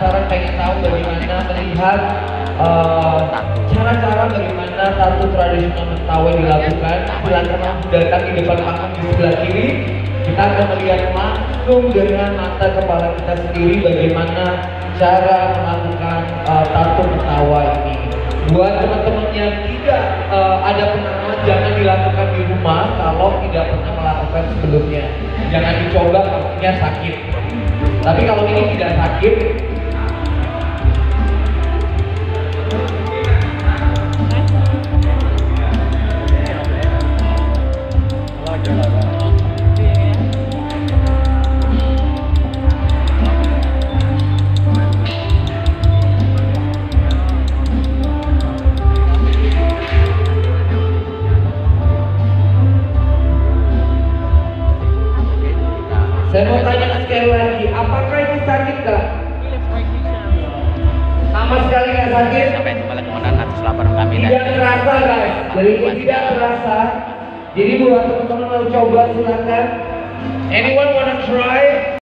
penasaran pengen tahu bagaimana melihat cara-cara bagaimana tato tradisional Mentawai dilakukan, silakan langsung datang di depan panggung di sebelah kiri. Kita akan melihat langsung dengan mata kepala kita sendiri bagaimana cara melakukan tato Mentawai ini. Buat teman-teman yang tidak ada pengalaman, jangan dilakukan di rumah kalau tidak pernah melakukan sebelumnya. Jangan dicoba, pastinya sakit. Tapi kalau ini tidak sakit, saya mau tanya sekali lagi, apakah ini sakit gak? Sama sekali gak sakit? Sampai jumpa lagi atas laporan kami. Tidak terasa guys, jadi ini tidak terasa. Jadi buat teman-teman mau coba silakan. Anyone wanna try?